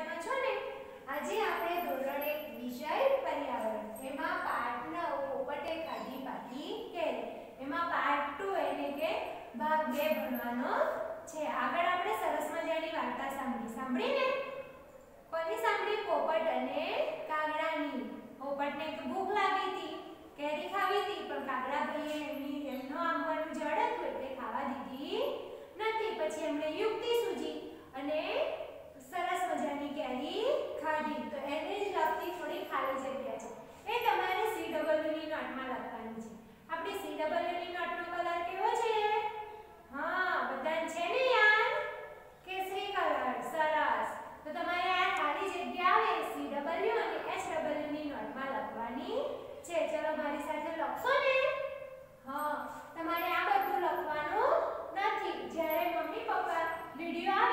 મજામાં છો ને? આજે આપણે ધોરણ 1 વિષય પર્યાવરણ એમાં પાઠ 9 પોપટે ખાધી પાકી કેરી એમાં પાર્ટ 2 એટલે કે ભાગ 2 ભણવાનો છે. આગળ આપણે સરસ મજાની વાર્તા સાંભળી ને? કોની સાંભળી? પોપટ અને કાગડાની. પોપટને તો ભૂખ લાગી હતી, કેરી ખાવી હતી, પણ કાગડા ભાઈએ એમનો આંબવાનું જડ હતું એટલે ખાવા દીધી નથી. પછી એમણે યુક્તિ સૂજી અને સરસ મજાની કેરી ખાધી. તો એને જ લગતી થોડી ખાલી જગ્યા છે, એ તમારે CW ની નોટમાં લખવાની છે. આપણી CW ની નોટનો કલર કેવો છે? હા, બધાને છે ને યાદ? કેસરી કલર. સરસ. તો તમારે આ ખાલી જગ્યા આવે CW અને SW ની નોટમાં લખવાની છે. ચલો મારી સાથે લખશો ને? હા, તમારે આ બધું લખવાનું નથી. જ્યારે મમ્મી પપ્પા વિડિયો